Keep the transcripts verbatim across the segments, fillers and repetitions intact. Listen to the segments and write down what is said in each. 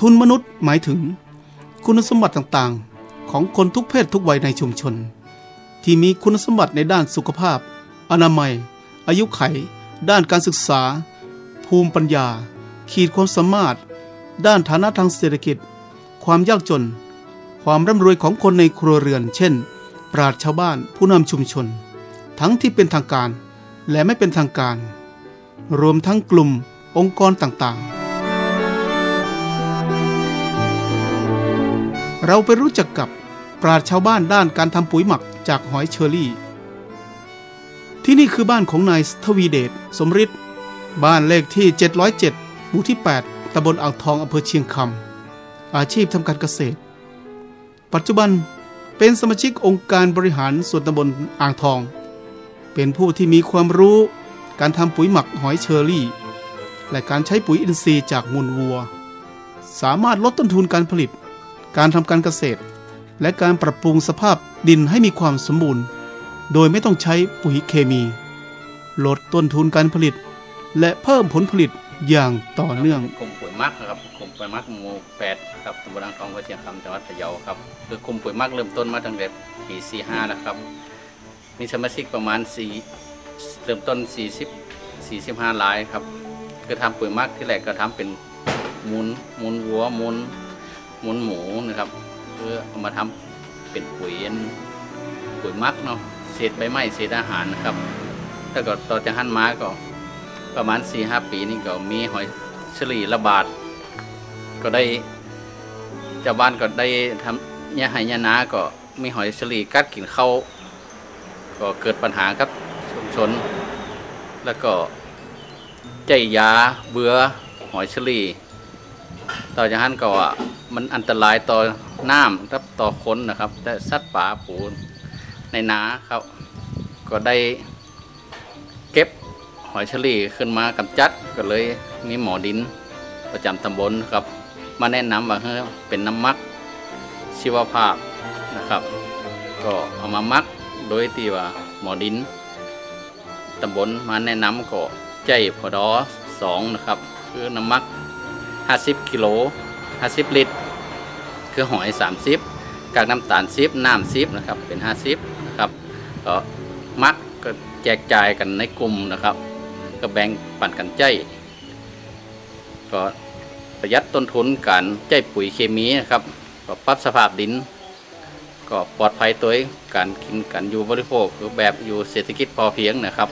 ทุนมนุษย์หมายถึงคุณสมบัติต่างๆของคนทุกเพศทุกวัยในชุมชนที่มีคุณสมบัติในด้านสุขภาพอนามัยอายุไขด้านการศึกษาภูมิปัญญาขีดความสามารถด้านฐานะทางเศรษฐกิจความยากจนความร่ำรวยของคนในครัวเรือนเช่นปราชญ์ชาวบ้านผู้นำชุมชนทั้งที่เป็นทางการและไม่เป็นทางการรวมทั้งกลุ่มองค์กรต่างๆเราไปรู้จักกับปราชญ์ชาวบ้านด้านการทำปุ๋ยหมักจากหอยเชอรี่ที่นี่คือบ้านของนายทวีเดชสมฤทธิ์บ้านเลขที่เจ็ดร้อยเจ็ดหมู่ที่แปดตำบลอ่างทองอำเภอเชียงคำอาชีพทำการเกษตรปัจจุบันเป็นสมาชิกองค์การบริหารส่วนตำบลอ่างทองเป็นผู้ที่มีความรู้การทำปุ๋ยหมักหอยเชอรี่และการใช้ปุ๋ยอินทรีย์จากมูลวัวสามารถลดต้นทุนการผลิตการทำการเกษตรและการปรับปรุงสภาพดินให้มีความสมบูรณ์โดยไม่ต้องใช้ปุ๋ยเคมีลดต้นทุนการผลิตและเพิ่มผลผลิตอย่างต่อเนื่องกลุ่มปุ๋ยมักครับกลุ่มปุ๋ยมักหมู่แปดครับตำบลอ่างทองอำเภอเชียงคำจังหวัดพะเยาครับคือกลุ่มปุ๋ยมักเริ่มต้นมาตั้งแต่ปีสี่สิบห้าแล้วครับมีสมาชิกประมาณสี่เริ่มต้นสี่สิบ สี่สิบห้ารายครับคือทำปุ๋ยมักที่แรกก็ทำเป็นมูลมูลวัวมูลมูลหมูนะครับเพื่อเอามาทำเป็นปุ๋ยปุ๋ยมักเนาะเศษใบไม้เศษอาหารนะครับถ้าก็ต่อจากหันมาก็ประมาณ สี่ห้า ปีนี่ก็มีหอยเชอรี่ระบาดก็ได้ชาวบ้านก็ได้ทำยาให้ยานาก็มีหอยเชอรี่กัดกินเข้าก็เกิดปัญหาครับชุมชนแล้วก็ใจยาเบื่อหอยเชอรี่ต่อจากนั้นก็ว่ามันอันตรายต่อน้ำครับต่อคนนะครับแต่สัตว์ป่าปูในนาครับก็ได้เก็บหอยเชอรี่ขึ้นมากำจัดก็เลยมีหมอดินประจำตำบลครับมาแนะนำว่าเป็นน้ำมักชีวภาพนะครับก็เอามามักโดยที่ว่าหมอดินตำบลมาแนะนำก็ใจพอดอสองนะครับคือน้ำมักห้าสิบกิโลห้าสิบลิตรคือหอยสามสิบกากน้ำตาลสิบน้ำสิบนะครับเป็นห้าสิบนะครับก็มักก็แจกจ่ายกันในกลุ่มนะครับก็แบ่งปันกันใจก็ประหยัดต้นทุนการใจปุ๋ยเคมีนะครับก็ปรับสภาพดินก็ปลอดภัยตัวการกินการอยู่บริโภคคือแบบอยู่เศรษฐกิจพอเพียงนะครับ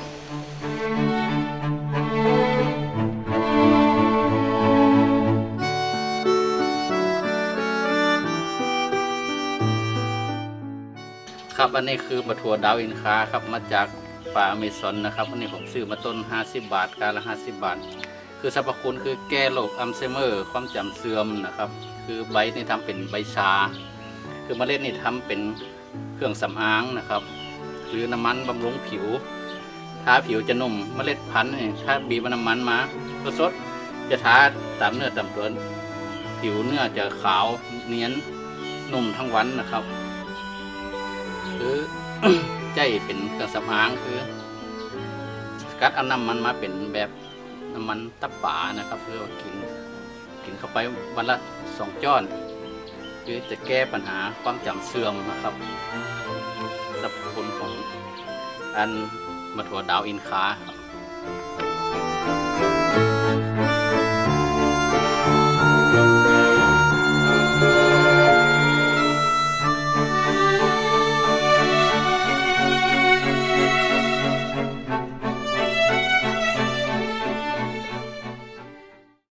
ครับอันนี้คือมะถั่วดาวอินคาครับมาจากป่าอเมซอนนะครับอันนี้ผมซื้อมาต้นห้าสิบบาทการละห้าสิบบาทคือสรรพคุณคือแก้โรคอัลไซเมอร์ความจำเสื่อมนะครับคือใบนี่ทำเป็นใบชาคือเมล็ดนี่ทำเป็นเครื่องสำอางนะครับหรือน้ำมันบำรุงผิวทาผิวจะนุ่มเมล็ดพันธุ์นี่ถ้าบีบน้ำมันมาก็สดจะทาตามเนื้อตามตัวผิวเนื้อจะขาวเนียนนุ่มทั้งวันนะครับคือ ใจเป็นเครื่องสำอางคือกัดเอาน้ำมันมาเป็นแบบน้ำมันตับป่านะครับเพื่อกินกินเข้าไปวันละสองจ้อนคือจะแก้ปัญหาความจำเสื่อมนะครับสรรพคุณของอันมะถั่วดาวอินคาครับ